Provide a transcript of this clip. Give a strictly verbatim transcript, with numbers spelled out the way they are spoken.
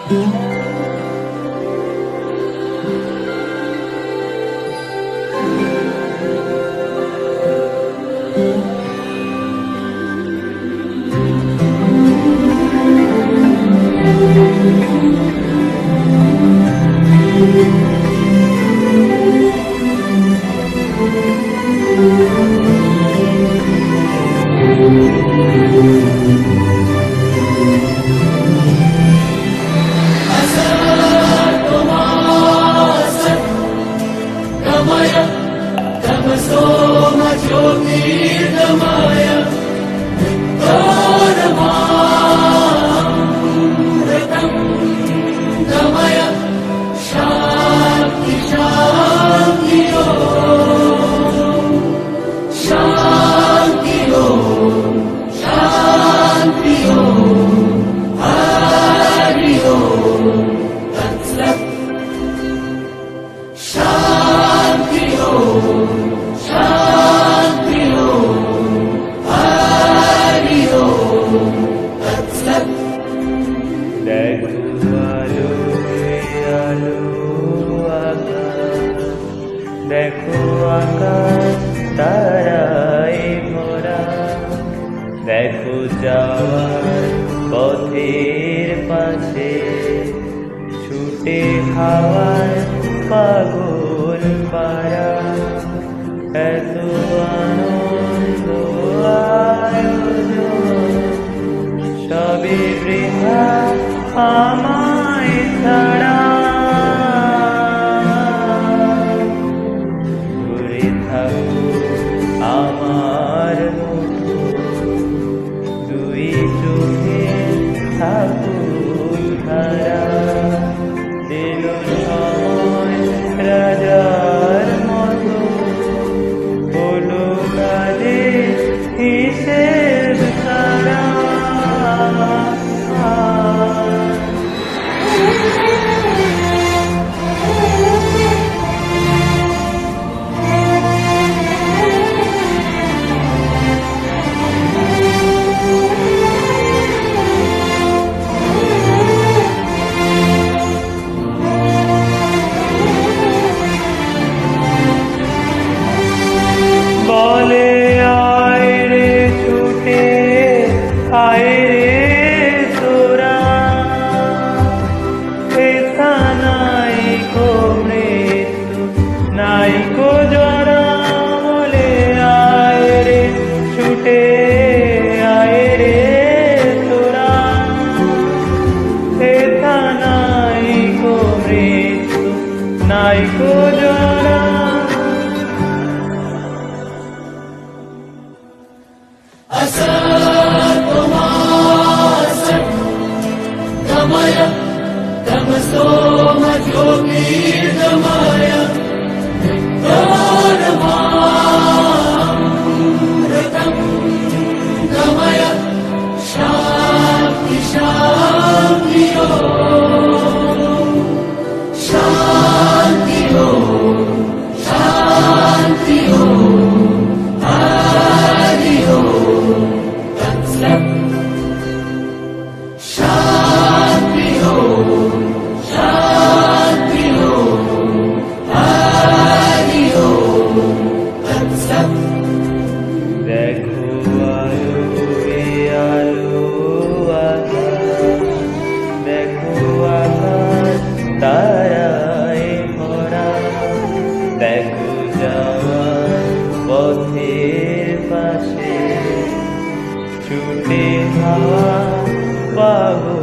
देखो आकाश ताराय भरा, देखो जाওয়ার পথের পাশে ছুটে হাওয়ায় পাগল পারা, এত আনন্দ আয়োজন সবে বৃথা আমায় ছাড়া। আমার মুঠো দুই চোখে ঠাকুর ধারা, দিল সময় রাজার মতো হলো কাজে হিসেব ছাড়া। বলে আয় রে ছুটে আয় রে তোরা, এথা নাই কো মৃত্যু নাই কো জরা। বলে আয় রে ছুটে আয় রে তোরা, এথা নাই কো মৃত্যু নাই কো জরা। गमय तमसोमा ज्योतिर्गमय नित्यानमामृतं गमय शान्ति शान्ति ओम शान्ति ओम शान्ति ओम हरि ओम तत्सत्। দেখো আলো আলো আকাশ, দেখো আকাশ তারায় ভরা, দেখো যাওয়ার পথের পাশে ছুটে হাওয়া পাগল